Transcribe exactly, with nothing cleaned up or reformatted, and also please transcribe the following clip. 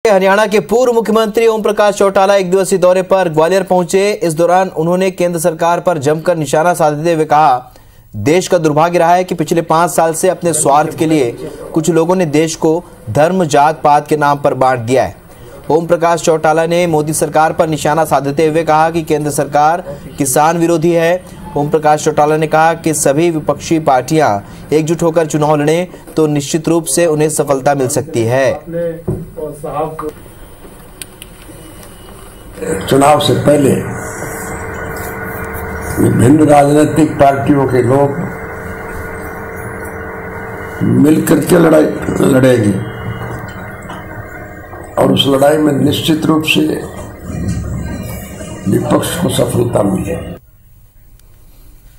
हरियाणा के पूर्व मुख्यमंत्री ओम प्रकाश चौटाला एक दिवसीय दौरे पर ग्वालियर पहुंचे। इस दौरान उन्होंने केंद्र सरकार पर जमकर निशाना साधते हुए कहा, देश का दुर्भाग्य रहा है कि पिछले पांच साल से अपने स्वार्थ के लिए कुछ लोगों ने देश को धर्म जात पात के नाम पर बांट दिया है। ओम प्रकाश चौटाला ने मोदी सरकार पर निशाना साधते हुए कहा कि केंद्र सरकार किसान विरोधी है। ओम प्रकाश चौटाला ने कहा कि सभी विपक्षी पार्टियां एकजुट होकर चुनाव लड़ें तो निश्चित रूप से उन्हें सफलता मिल सकती है। चुनाव से पहले विभिन्न राजनीतिक पार्टियों के लोग मिलकर के लड़ाई लड़ेंगे और उस लड़ाई में निश्चित रूप से विपक्ष को सफलता मिलेगी।